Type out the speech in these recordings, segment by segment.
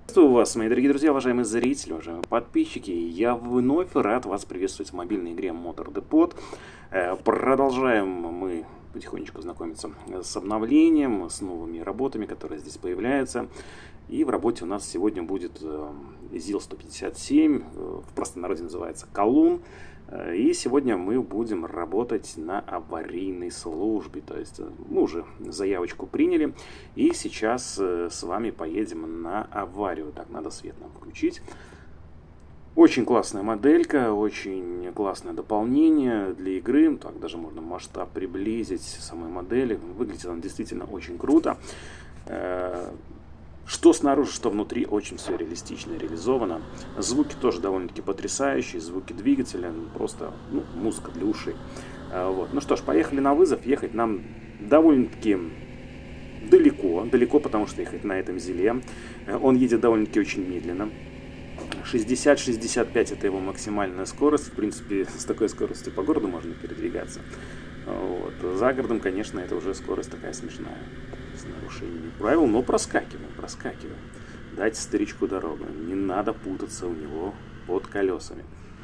Приветствую вас, мои дорогие друзья, уважаемые зрители, уважаемые подписчики. Я вновь рад вас приветствовать в мобильной игре Motor Depot. Продолжаем мы потихонечку знакомиться с обновлением, с новыми работами, которые здесь появляются. И в работе у нас сегодня будет ЗИЛ-157, в простонародье называется Колун. И сегодня мы будем работать на аварийной службе. То есть мы уже заявочку приняли. И сейчас с вами поедем на аварию. Так, надо свет нам включить. Очень классная моделька, очень классное дополнение для игры. Так, даже можно масштаб приблизить самой модели. Выглядит она действительно очень круто. Что снаружи, что внутри, очень все реалистично реализовано. Звуки тоже довольно-таки потрясающие, звуки двигателя, просто музыка для ушей. Вот. Ну что ж, поехали на вызов. Ехать нам довольно-таки далеко, потому что ехать на этом ЗИЛе. Он едет довольно-таки очень медленно. 60-65 это его максимальная скорость. В принципе, с такой скоростью по городу можно передвигаться. Вот. За городом, конечно, это уже скорость такая смешная. С нарушением правил, но проскакиваем. Дайте старичку дорогу. Не надо путаться у него под колесами.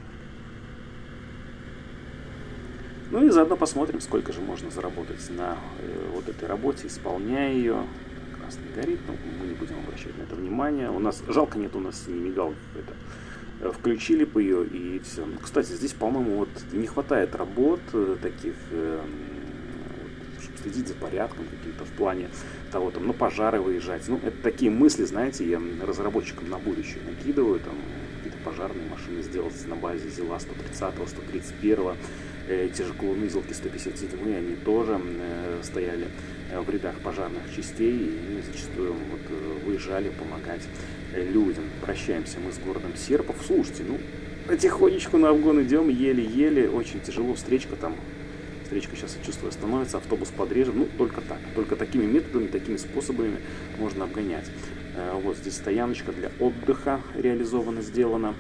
Ну и заодно посмотрим, сколько же можно заработать на вот этой работе, исполняя ее. Красный горит, но мы не будем обращать на это внимание. У нас, жалко, нет у нас не мигалок. Включили бы ее и все. Кстати, здесь, по-моему, вот не хватает работ таких, чтобы следить за порядком каким-то в плане того, там, пожары выезжать. Это такие мысли, знаете, я разработчикам на будущее накидываю, там, какие-то пожарные машины сделать на базе ЗИЛа 130, 131. Те же колуны ЗИЛки 157, они тоже стояли в рядах пожарных частей и зачастую выезжали помогать людям. Прощаемся мы с городом Серпов. Слушайте, потихонечку на обгон идем, еле-еле, очень тяжело, встречка сейчас, я чувствую, становится, автобус подрежем, только так, только такими методами, такими способами можно обгонять. Вот здесь стояночка для отдыха реализована, сделана.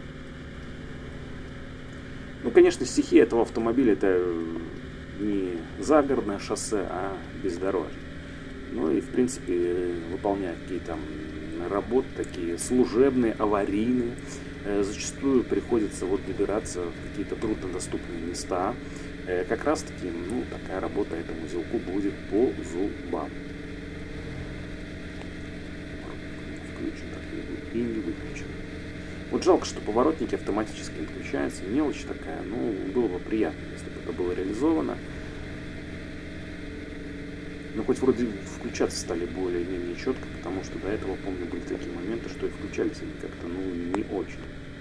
Конечно, стихия этого автомобиля — это не загородное шоссе, а бездорожье. И, в принципе, выполняя какие-то работы такие служебные, аварийные, зачастую приходится добираться в какие-то труднодоступные места. Как раз таки, такая работа этому ЗИЛку будет по зубам. Включен и не выключен. Жалко, что поворотники автоматически не включаются, мелочь такая, было бы приятно, если бы это было реализовано. Хоть вроде включаться стали более-менее четко, потому что до этого, помню, были такие моменты, что и включались они как-то, не очень.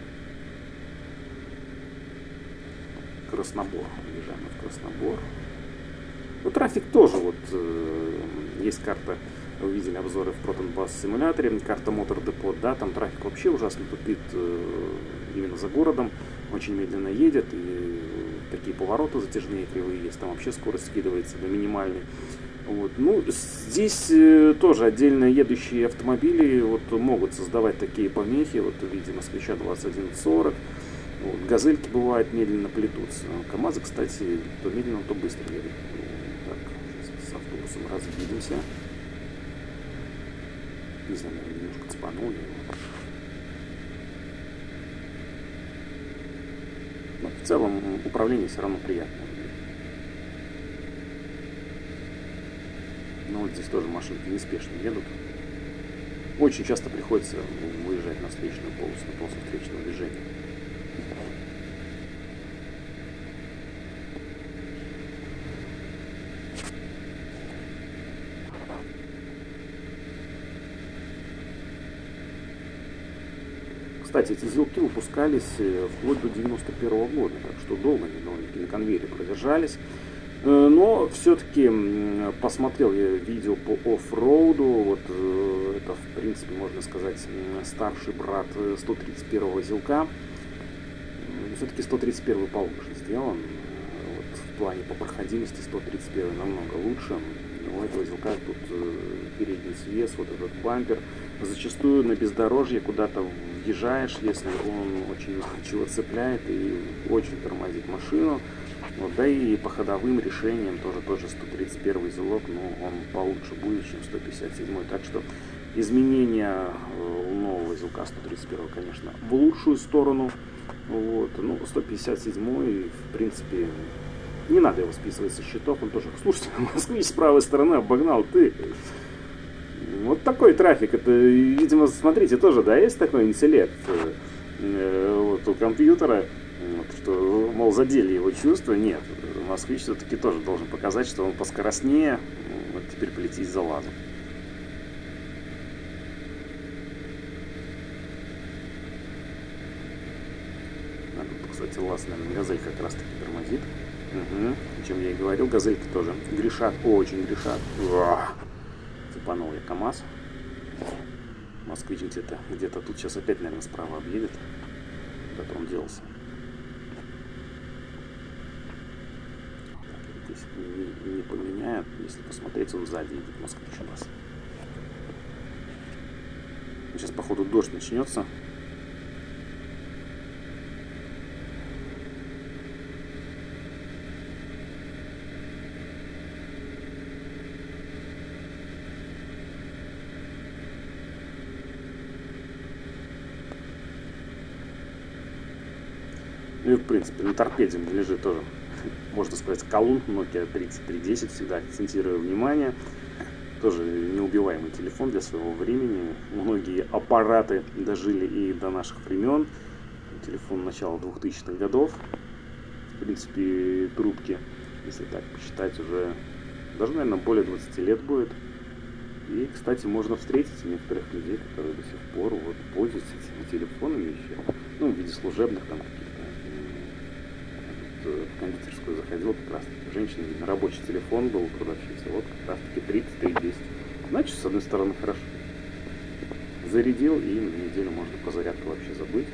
Краснобор, въезжаем в Краснобор. Трафик тоже, есть карта. Вы видели обзоры в Proton Bus симуляторе, карта Motor Depot, да, там трафик вообще ужасно тупит именно за городом, очень медленно едет, и такие повороты затяжные, кривые есть, там вообще скорость скидывается до минимальной. Здесь тоже отдельно едущие автомобили могут создавать такие помехи, в виде москвича 2140, газельки бывают медленно плетутся, КамАЗы, кстати, то медленно, то быстро едут. Так, сейчас с автобусом разбилимся. Не знаю, немножко цепанул его. Но в целом управление все равно приятное. Здесь тоже машинки неспешно едут. Очень часто приходится выезжать на встречную полосу, на полосу встречного движения. Кстати, эти ЗИЛки выпускались вплоть до 91 года, так что долго они довольно-таки на конвейере продержались. Но все-таки посмотрел я видео по оффроуду, это, в принципе, можно сказать, старший брат 131-го ЗИЛка. Все-таки 131-й получше сделан, в плане по проходимости 131-й намного лучше. У этого ЗИЛка тут передний свес, этот бампер. Зачастую на бездорожье куда-то въезжаешь, если он очень чего цепляет и очень тормозит машину. Да и по ходовым решениям тоже 131 ЗИЛок, но он получше будет, чем 157. Так что изменения у нового этого узелка 131, конечно, в лучшую сторону. Вот. Ну, 157, в принципе, не надо его списывать со счетов. Он тоже, слушайте, москвич с правой стороны обогнал, ты. Вот такой трафик. Это, видимо, смотрите, тоже, да, есть такой интеллект вот, у компьютера, вот, что, мол, задели его чувства. Нет, москвич все-таки тоже должен показать, что он поскоростнее. Вот теперь полетит за лазом. Кстати, лаз, наверное, газель как раз таки тормозит. Угу. О чем я и говорил, газельки тоже грешат, очень грешат. Цепанул я КамАЗ. Москвич где-то тут сейчас опять, наверное, справа объедет. Куда-то он делся. Так, здесь не поменяет. Если посмотреть, он сзади едет, москвич у нас. Сейчас, походу, дождь начнется. Ну и в принципе на торпеде лежит тоже, можно сказать, колун Nokia 3310, всегда акцентирую внимание. Тоже неубиваемый телефон для своего времени. Многие аппараты дожили и до наших времен. Телефон начала 2000-х годов. В принципе, трубки, если так посчитать, уже даже, наверное, более 20 лет будет. И, кстати, можно встретить некоторых людей, которые до сих пор вот пользуются этими телефонами еще. Ну, в виде служебных там каких-то. В кондитерскую заходил, как раз таки женщина, видно, рабочий телефон был у продавщицы, вот как раз таки 3310. Значит, с одной стороны, хорошо. Зарядил, и на неделю можно про зарядку вообще забыть.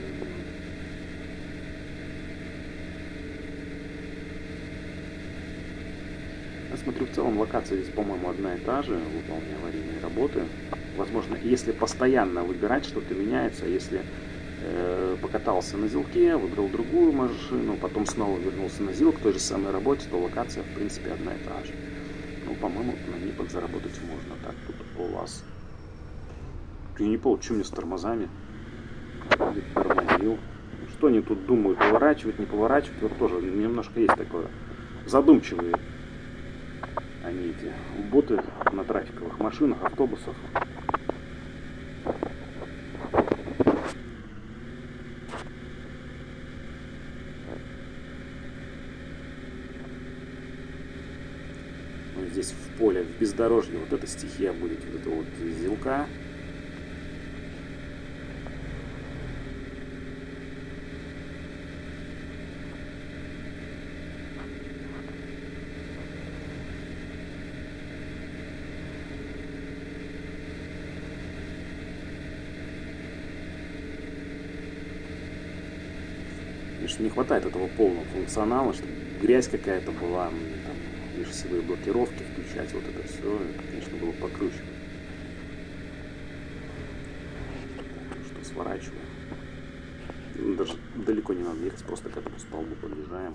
Я смотрю, в целом локация здесь, по-моему, одна и та же, выполняя аварийные работы. Возможно, если постоянно выбирать, что-то меняется, если покатался на Зилке, выбрал другую машину, потом снова вернулся на Зил к той же самой работе, то локация, в принципе, одна и та же. Ну, по-моему, на ней подзаработать можно. Так, тут у вас. Я не понял, что мне с тормозами? Тормозил. Что они тут думают, поворачивать, не поворачивать? Вот тоже немножко есть такое. Задумчивые они, эти боты на трафиковых машинах, автобусах. Здесь в поле, в бездорожье, вот эта стихия будет, вот эта вот Зилка. Конечно, не хватает этого полного функционала, чтобы грязь какая-то была, там, межосевые блокировки включать, вот это все, это, конечно, было покруче. Что, сворачиваем. Даже далеко не надо ехать, просто к этому столбу подъезжаем.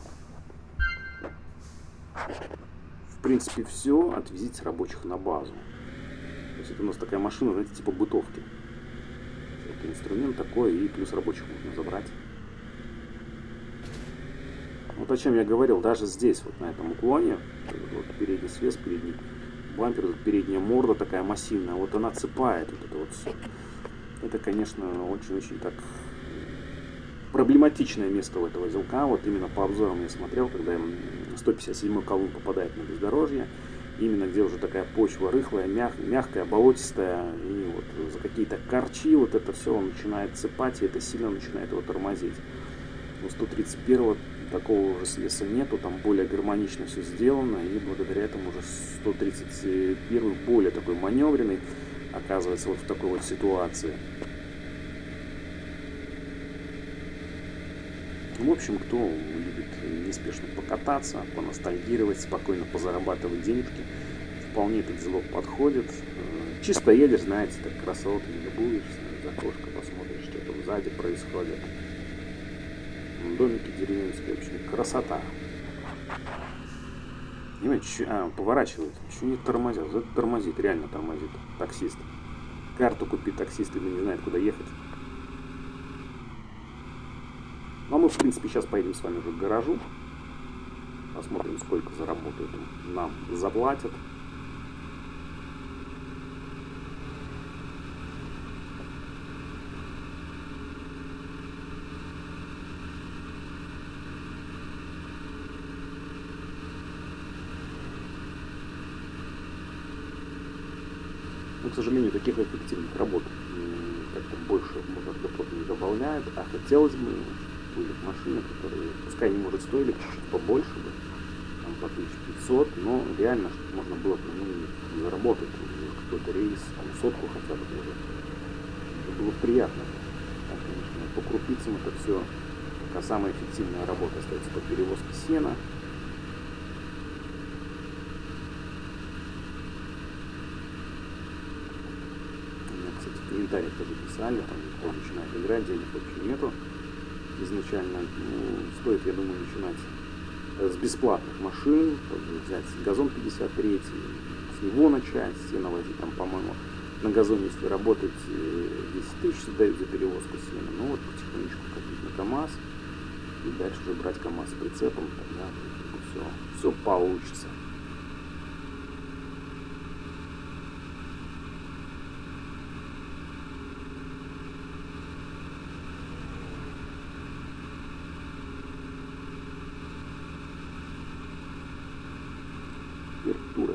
В принципе, все. Отвезите рабочих на базу. То есть это у нас такая машина, знаете, типа бытовки. Это инструмент такой, и плюс рабочих можно забрать. Вот о чем я говорил, даже здесь, вот на этом уклоне, вот передний свес, передний бампер, передняя морда такая массивная, вот она цепает вот это вот все. Это, конечно, очень-очень так проблематичное место у этого Зилка. Вот именно по обзорам я смотрел, когда 157-й колонн попадает на бездорожье, именно где уже такая почва рыхлая, мягкая, болотистая, и вот за какие-то корчи вот это все он начинает цепать, и это сильно начинает его тормозить. У 131-го такого уже слеса нету, там более гармонично все сделано, и благодаря этому уже 131 более такой маневренный оказывается вот в такой вот ситуации. В общем, кто любит неспешно покататься, поностальгировать, спокойно позарабатывать денежки, вполне этот Зилок подходит. Чисто едешь, знаете, так красотами любуешься, за окошко посмотришь, что там сзади происходит. Домики деревенские, вообще красота. Понимаете, поворачивают, еще не тормозят, это тормозит, реально тормозит таксист. карту купить таксист и не знает, куда ехать. Ну, а мы, в принципе, сейчас поедем с вами уже к гаражу. Посмотрим, сколько заработают. Нам заплатят. Но, к сожалению, таких эффективных работ как-то больше Модердепот не добавляет, а хотелось бы, были машины, которые, пускай не может стоили чуть-чуть побольше бы, там по 1500, но реально, чтобы можно было заработать какой-то рейс, там, сотку хотя бы даже. Это было приятно. Там, конечно, по крупицам это все, пока самая эффективная работа остается по перевозке сена. В комментариях тоже писали, там кто начинает играть, денег вообще нету изначально. Ну, стоит, я думаю, начинать с бесплатных машин, взять газон 53, с него начать, сено возить, там, по-моему, на газоне, если работать, 10 тысяч дают за перевозку сена. Ну вот потихонечку копить на КАМАЗ и дальше уже брать КАМАЗ с прицепом, тогда все получится. Вертуры.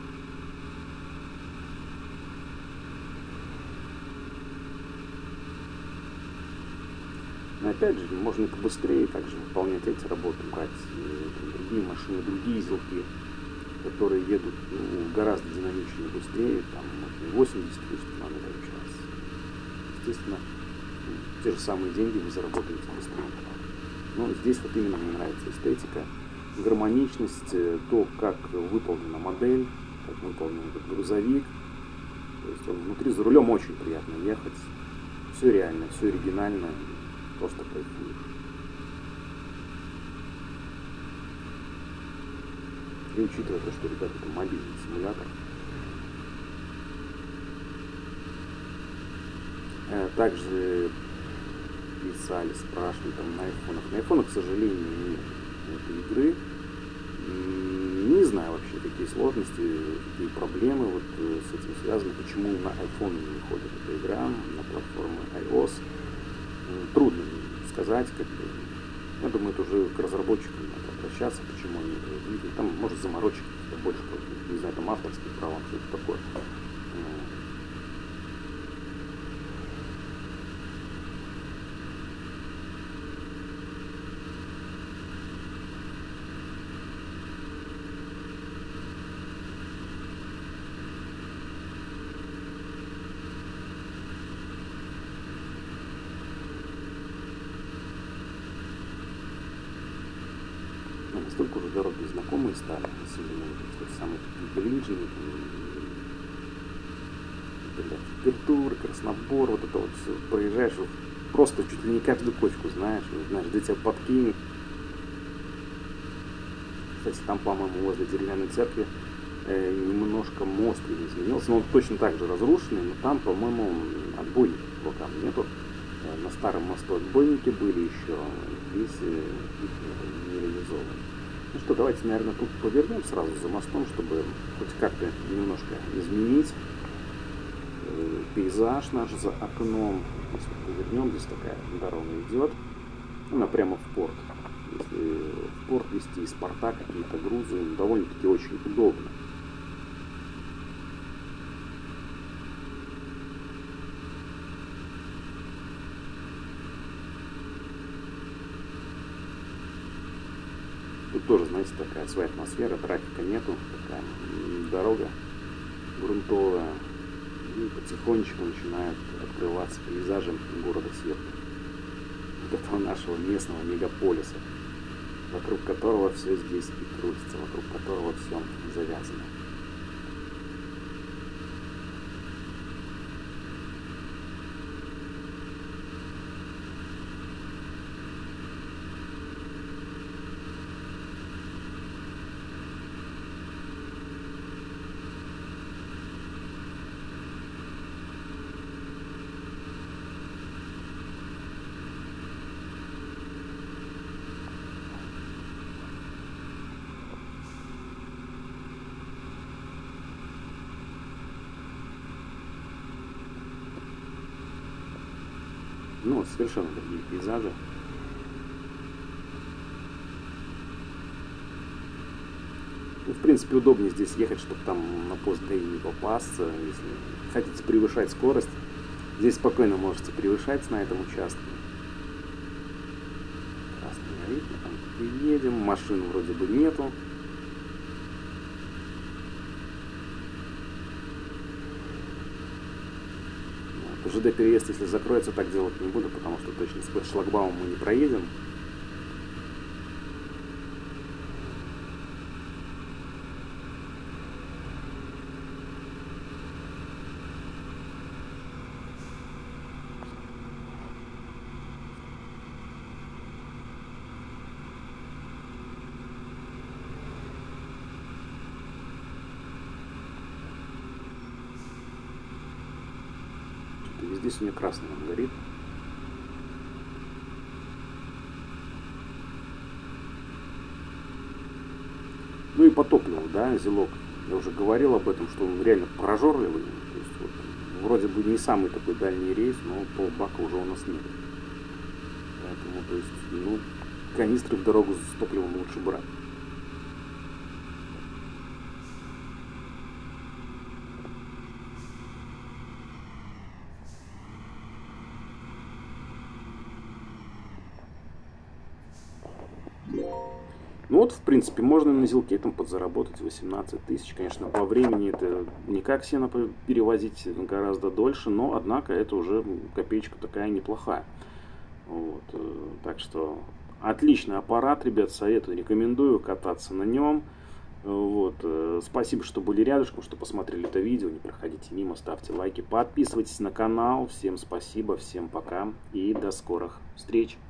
Но опять же, можно побыстрее также выполнять эти работы, брать другие машины, другие зилки, которые едут гораздо динамичнее, быстрее, там, 80 км в час. Естественно, те же самые деньги вы заработаете быстрее. Но здесь вот именно мне нравится эстетика, гармоничность, то, как выполнена модель, как выполнен этот грузовик. То есть он внутри за рулем очень приятно ехать. Все реально, все оригинально, просто кайфуешь. И учитывая то, что, ребята, это мобильный симулятор. Также писали, спрашивали там на айфонах. На айфонах, к сожалению, нет этой игры. Не знаю вообще, какие сложности, какие проблемы вот с этим связаны, почему на iPhone не выходит эта игра, на платформе iOS. Трудно сказать, как бы. Я думаю, это уже к разработчикам надо обращаться, почему они это видят. Там, может, заморочек больше, не знаю, там авторские права, что-то такое. Настолько уже дороги знакомые стали, особенно самые ближние, Вертур, Краснобор, вот это вот все, проезжаешь, вот, просто чуть ли не каждую кочку знаешь, где тебя подкинет. Кстати, там, по-моему, возле деревянной церкви немножко мост изменился, но он точно так же разрушенный, но там, по-моему, отбойников рукам нету. На старом мосту отбойники были еще, здесь их не реализованы. Ну что, давайте, наверное, тут повернем сразу за мостом, чтобы хоть как-то немножко изменить пейзаж наш за окном. Если повернем, здесь такая дорога идет, она прямо в порт. Если в порт везти из порта какие-то грузы, довольно-таки очень удобно. Тут тоже, знаете, такая своя атмосфера, трафика нету, такая дорога грунтовая. И потихонечку начинают открываться пейзажи города Свердлов. Вот этого нашего местного мегаполиса, вокруг которого все здесь и крутится, вокруг которого все завязано. Ну, вот совершенно другие пейзажи. Ну, в принципе, удобнее здесь ехать, чтобы там на пост ГАИ не попасться. Если хотите превышать скорость, здесь спокойно можете превышать на этом участке. Красный горит, мы там приедем, машин вроде бы нету. Вот. ЖД переезд, если закроется, так делать не буду, потому что точно сквозь шлагбаум мы не проедем. Здесь у меня красный он горит. Ну и по топливу, да, Зилок. Я уже говорил об этом, что он реально прожорливый. То есть, вот, вроде бы не самый такой дальний рейс, но полбака уже у нас нет. Поэтому, то есть, ну, канистры в дорогу с топливом лучше брать. Ну вот, в принципе, можно на Зилке там подзаработать 18 тысяч. Конечно, по времени это не как сено перевозить гораздо дольше, но, однако, это уже копеечка такая неплохая. Вот, так что отличный аппарат, ребят, советую, рекомендую кататься на нем. Вот, спасибо, что были рядышком, что посмотрели это видео. Не проходите мимо, ставьте лайки, подписывайтесь на канал. Всем спасибо, всем пока и до скорых встреч.